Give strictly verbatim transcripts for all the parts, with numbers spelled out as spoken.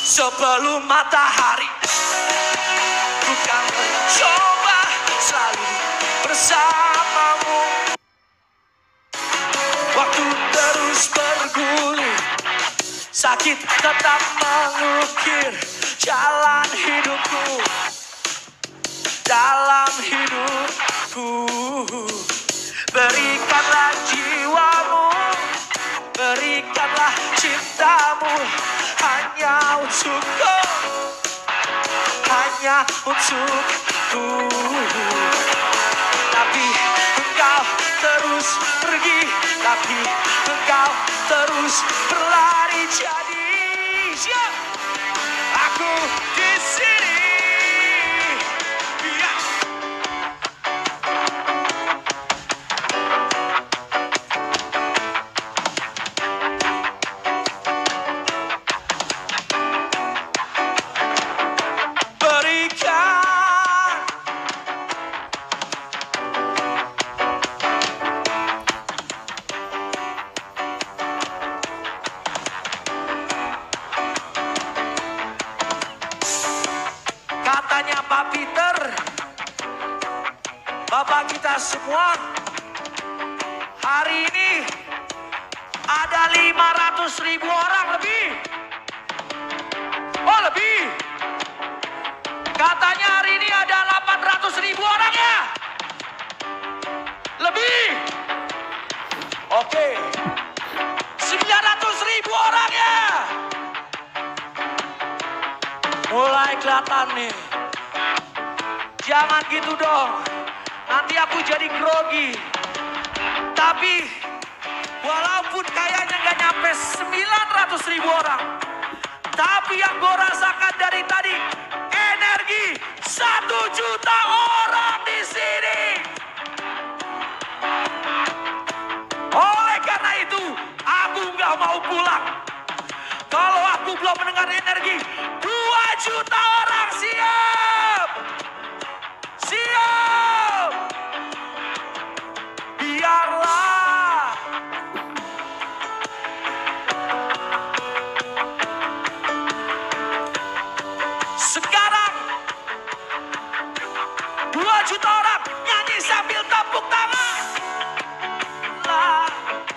sebelum matahari. Ku kan mencoba selalu bersamamu. Waktu terus bergulir, sakit tetap mengukir jalan hidupku. Dalam hidupku, berikanlah jiwamu, berikanlah cintamu, hanya untukku, hanya untukku. Tapi engkau terus pergi, tapi engkau terus berlari. Jadi siap, aku di sini. Katanya Pak Peter, Bapak kita semua, hari ini ada lima ratus ribu orang lebih. Oh lebih. Katanya hari ini ada delapan ratus ribu orang ya. Lebih. Oke. sembilan ratus ribu orang ya. Mulai kelihatan nih. Jangan gitu dong. Nanti aku jadi grogi. Tapi walaupun kayaknya nggak nyampe sembilan ratus ribu orang, tapi yang gue rasakan dari tadi energi satu juta orang di sini. Oleh karena itu, aku nggak mau pulang kalau aku belum mendengar energi dua juta orang. Siap, siap. Biarlah sekarang dua juta orang nyanyi sambil tepuk tangan. Lah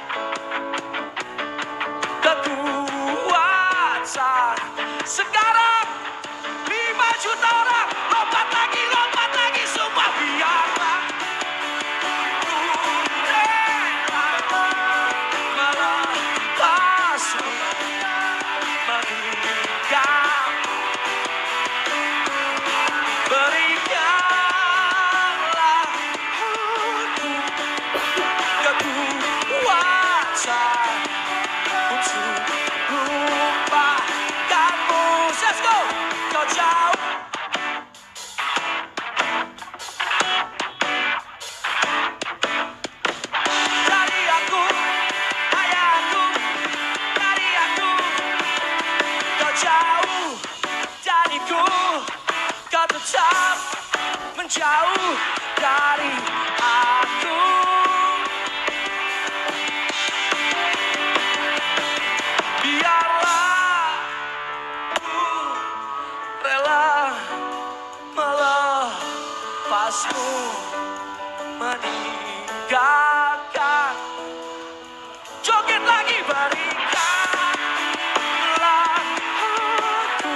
kekuatan sekarang lima juta orang, lompat lagi, lompat lagi semua. Biarlah tetap menjauh dari aku. Biarlah ku rela melepasmu, meninggalkan. Joget lagi, berikanlah aku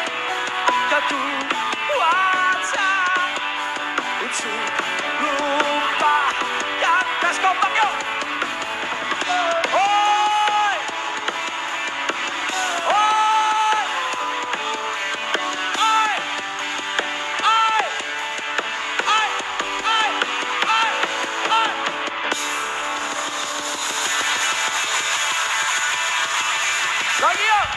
kekuatan untuk lupakan. Tes kompak yuk. Oi, oi, oi, oi, oi, oi, oi, oi. Lagi yuk.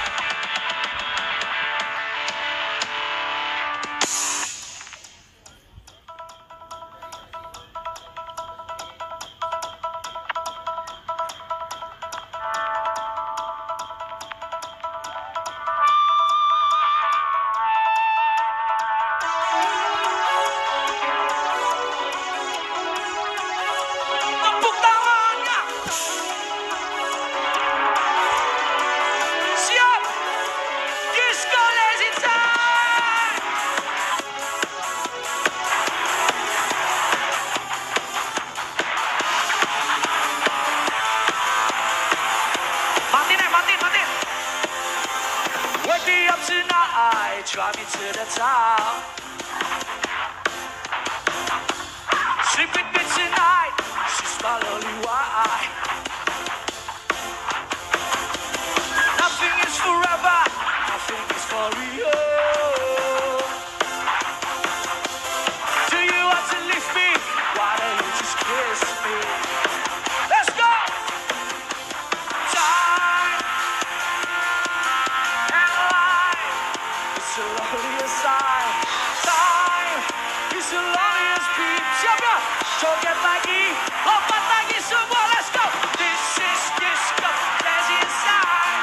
Tepuk tangannya. Siap. Giska right, drive me to the top. Sleep with me tonight, she's my lonely wife. Nothing is forever, nothing is for real. Do you want to leave me? Why don't you just kiss me? Let's go! Time and life is the loneliest side. Time is the loneliest beat. Siapa? Joget lagi, lompat lagi semua. Let's go! This is disco, that's inside.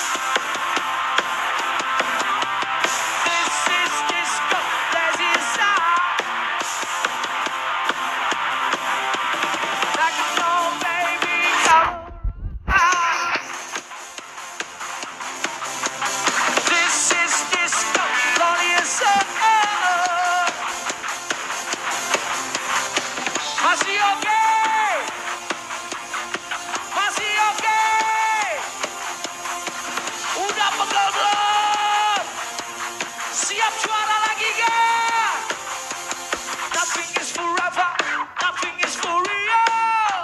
This is disco, that's inside. Like a no baby, come on. This is disco, loneliest side. Masih oke? Masih oke? Udah pegel belum? Siap juara lagi gak? Nothing is forever, nothing is for real.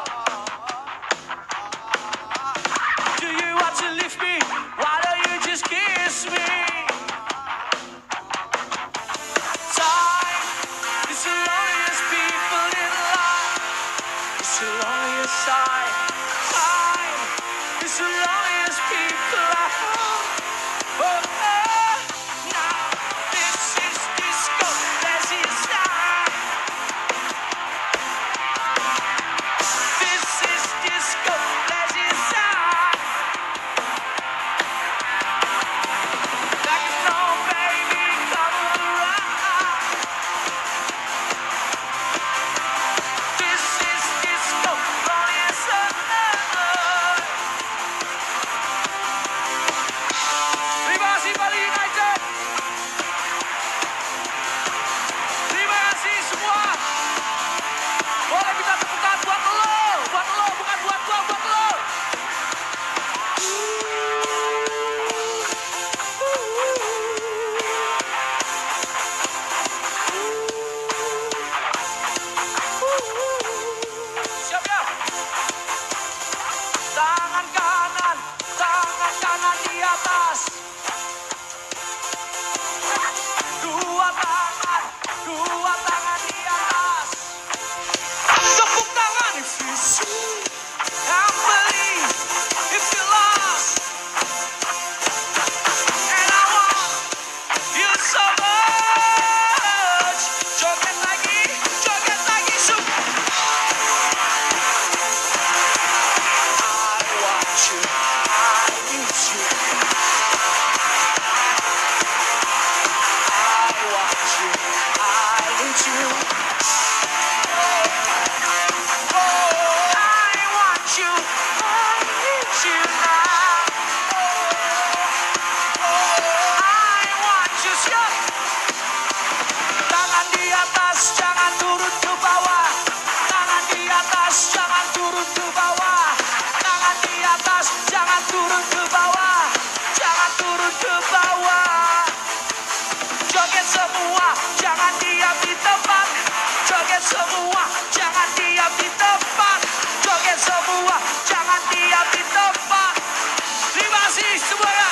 Do you want to leave me? Why don't you just kiss me? Time is the loneliest people in life. It's the loneliest side. Time is the loneliest people I know. Oh, oh, now this is disco, that's inside. This is disco, that's inside. Like a no baby, come around. This is disco, loneliest side. Terima kasih Bali United. Terima kasih semua. Boleh minta tepuk tangan buat lo, buat lo, bukan buat gua, buat lo. Siap ya? Tangan kanan, tangan kanan di atas. Dua tangan, dua tangan di atas. Tepuk tangan if you see, and believe if you lost. And I want you so much. Joget lagi, joget lagi, sup. I want you, I need you. I want you, I need you. Oh, I want you, I need you now. Oh, I want you, siap. Tangan di atas, jangan turun ke bawah. Tangan di atas, jangan turun ke bawah. Tangan di atas, jangan turun ke bawah. Jangan turun ke bawah. Joget semua, jangan diam di tempat. Joget semua, jangan diam di tempat. Joget semua, jangan diam di tempat. Terima kasih semuanya.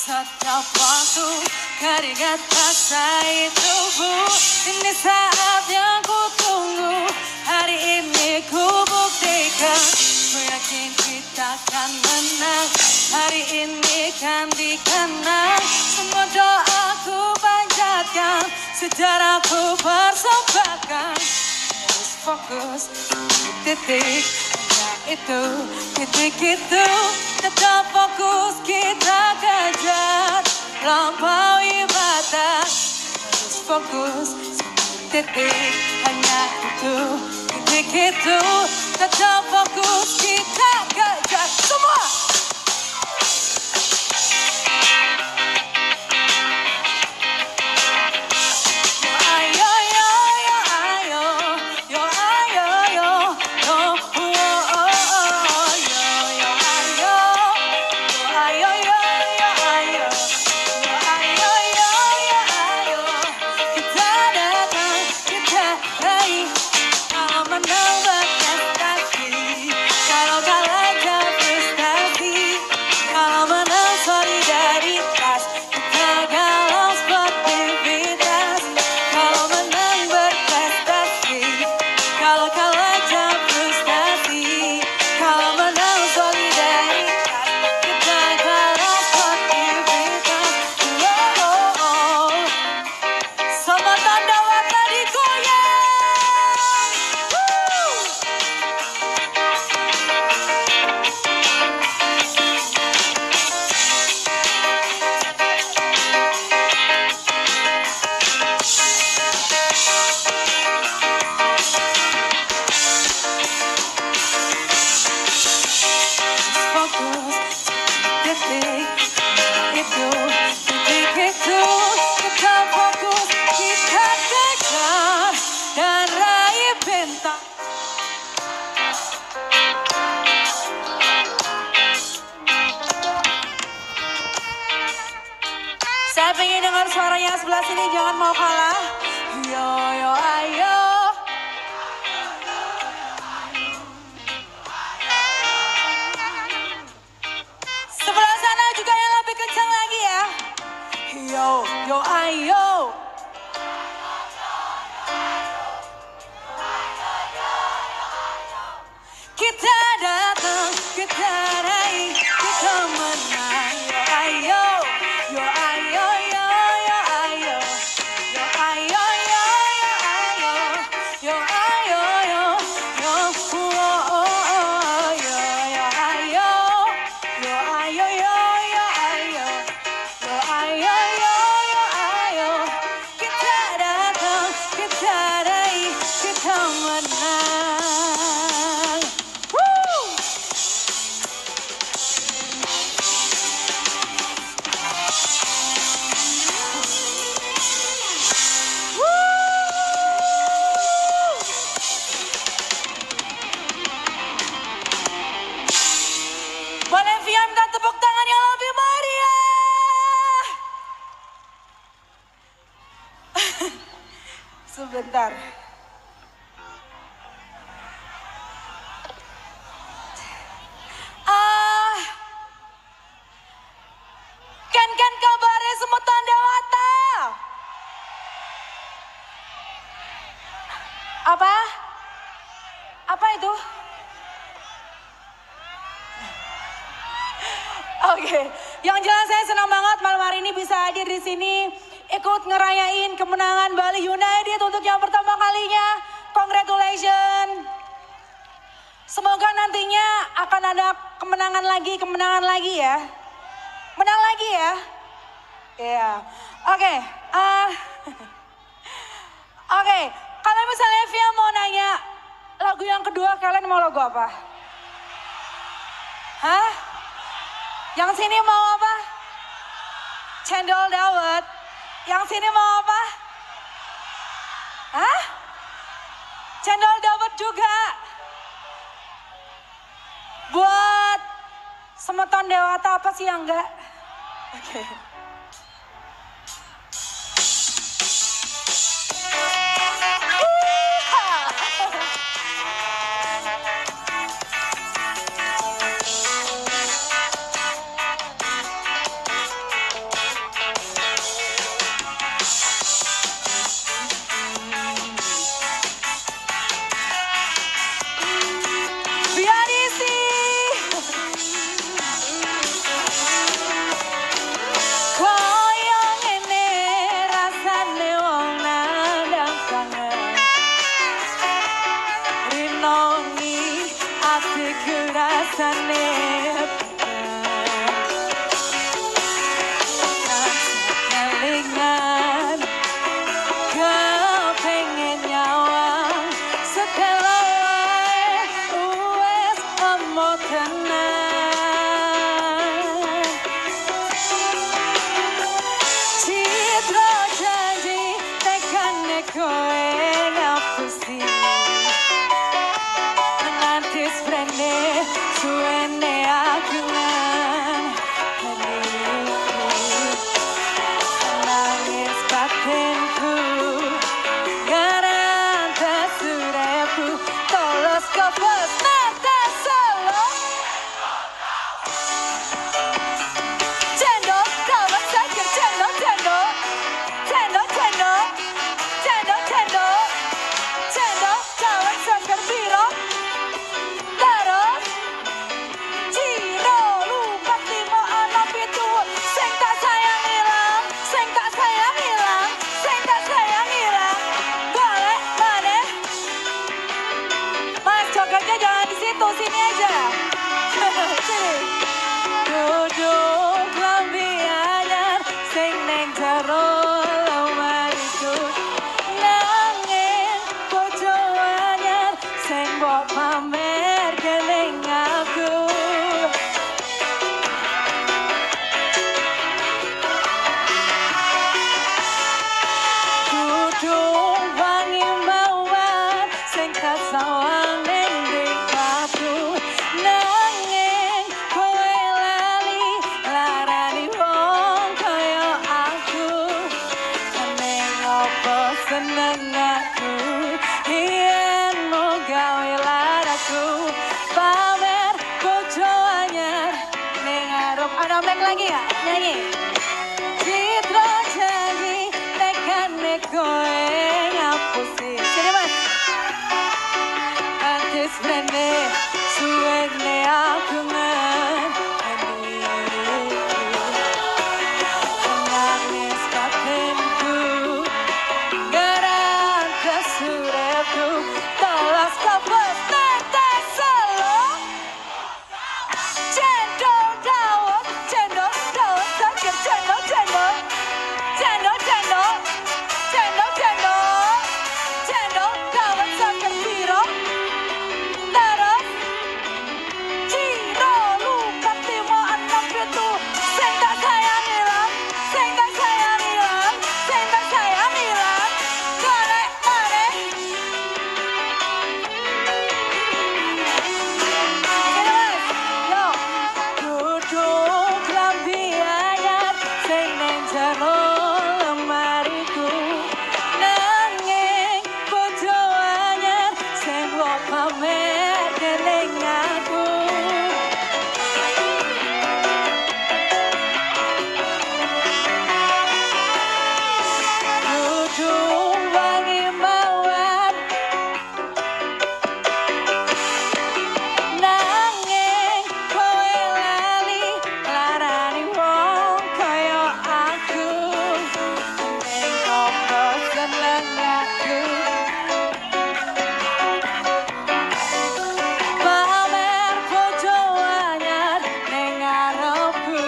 Setiap waktu keringat basahi tubuh. Ini saat yang ku tunggu. Hari ini ku buktikan. Ku yakin kita akan menang. Hari ini kan dikenang. Semua doaku panjatkan. Sejarahku persembahkan. Harus fokus titik. Itu, titik itu, tetap fokus kita kejar, lampaui batas, harus fokus, titik, hanya itu, titik itu, tetap fokus kita kejar, semua. Saya pengen dengar suaranya sebelah sini, jangan mau kalah. Yo yo ayo. Sebelah sana juga yang lebih kencang lagi ya. Yo yo ayo. Kita datang, kita raih, kita menang. Yo ayo. Yo ayo yo yo ayo. Yo ayo yo yo ayo. Yo ayo yo yo oh, oh, oh. Yo yo ayo. Yo ayo yo yo ayo. Yo ayo yo yo ayo. Kita datang, kita raih, kita menang. Boleh Via minta tepuk tangan yang lebih meriah. Sebentar. Ah, kan-kan kabarnya semeton dewata. Apa? Apa itu? Oke, yang jelas saya senang banget malam hari ini bisa hadir di sini, ikut ngerayain kemenangan Bali United untuk yang pertama kalinya. Congratulations. Semoga nantinya akan ada kemenangan lagi, kemenangan lagi ya. Menang lagi ya. Iya. Oke. ah, Oke, kalau misalnya Via mau nanya, lagu yang kedua kalian mau lagu apa? Hah? Yang sini mau apa? Cendol dawet. Yang sini mau apa? Hah? Cendol dawet juga. Buat semeton dewata apa sih yang enggak? Oke. Okay. rasane kelingan kepengen nyawang segala wae wes emo tenan citra janji tekane koe ngapusi menanti sprene suene agungan hatiku nangis batinku garantas urepku tolos kepes mata solo cendol kawan sakit cendol cendol cendol cendol cendol cendol cendol kawan sakit biro terus Ciro lupa lima anak itu sing tak sayang hilang sing tak sayang hilang sing tak sayang hilang golek maneh mas jogetnya jangan di situ sini aja sini duduk lambi anyar sing neng jero lemariku nanging bojo anyar sing mbok pamer keling aku duduk wangi mawar sing tak sawang ning mripatku nanging kowe lali larani wong kaya aku ning opo seneng aku yen mau gawe laraku pamer bojo anyar ning arep ana mic lagi ya nyanyi citra janji tekane koe ngapusi sini mas antis brene suwene agungan nangis batinku garantas urepku tolos kepes mata solo cendol dawet cendol dawet sakit cendol cendol cendol cendol cendol cendol cendol dawet sakit biro terus Ciro lupa lima anak itu sing tak sayang hilang sing tak sayang hilang sing tak sayang hilang golek maneh duduk lambi anyar sing neng jero lemariku nanging bojo anyar sing mbok pamer keling aku duduk wangi mawar nanging kowe lali larani wong kaya aku ning opo seneng aku pamer bojo anyar ning ngarepku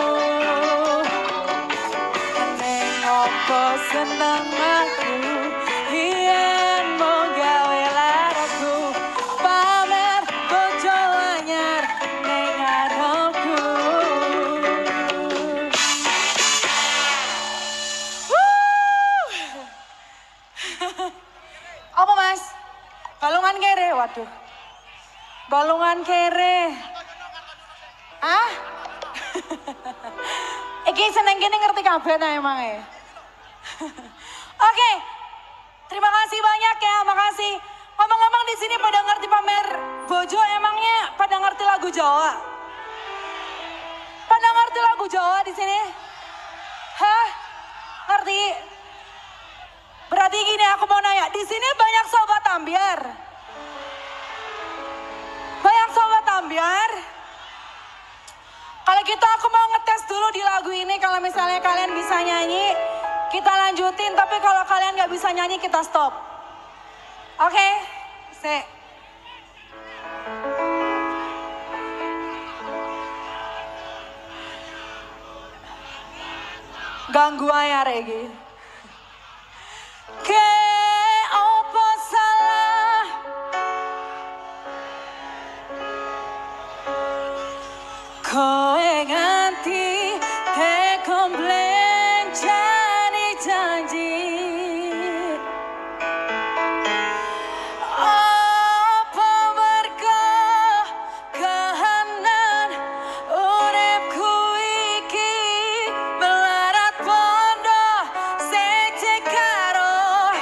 ning opo seneng aku yen mau gawe laraku pamer bojo anyar ning ngarepku Wuh. Apa mas? Balungan kere, waduh balungan kere ah? Iki seneng kene ngerti kabeh ta emang e. Oke, terima kasih banyak ya, makasih. Ngomong-ngomong di sini pada ngerti pamer bojo, emangnya pada ngerti lagu Jawa? Pada ngerti lagu Jawa di sini? Hah? Ngerti? Berarti gini aku mau nanya, di sini banyak sobat ambiar? Banyak sobat ambiar? Kalau gitu aku mau ngetes dulu di lagu ini, kalau misalnya kalian bisa nyanyi, kita lanjutin. Tapi kalau kalian gak bisa nyanyi, kita stop. Oke? Okay? Se. Ganggu aja Regi. Ke opo salah kowe nganti tekomplain jadi janji. Apa mergo kahanan uripku iki melarat pondo sece karo.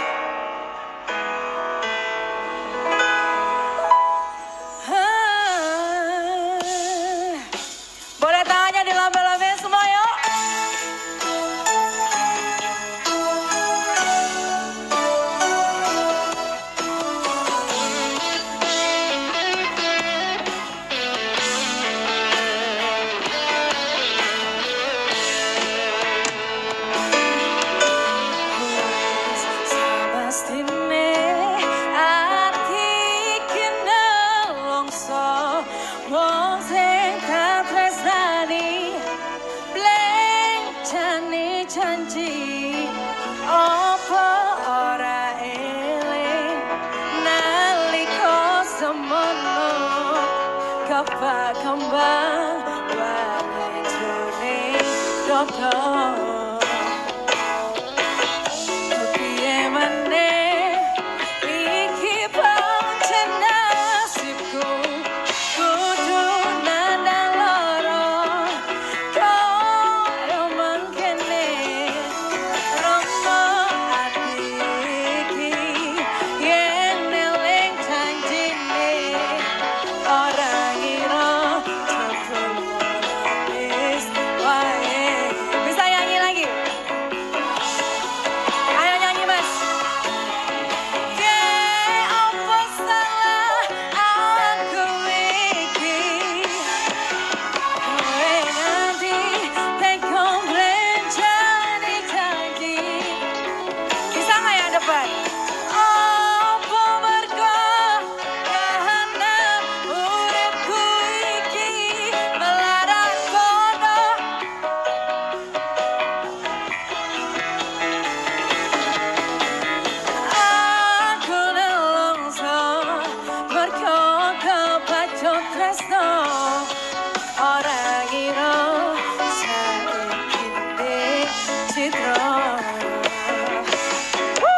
Boleh tangannya dilambe-lambe semua yuk. Sabastine ati kena longso wong sing tak tresnani blencane janji apa ora eling nalika semono kapa kembang wae jone dodo. Bisa nyanyi lagi? Ayo nyanyi mas. Ke opo salah aku iki kowe nganti tekomplain jadi janji. Bisa nggak yang depan? Apa mergo kahanan uripku iki melarat podo. Aku nelongso mergo kepacut tresno ora ngira saiki ndek citra.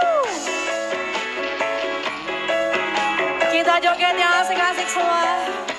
Kita joget yang asik-asik semua.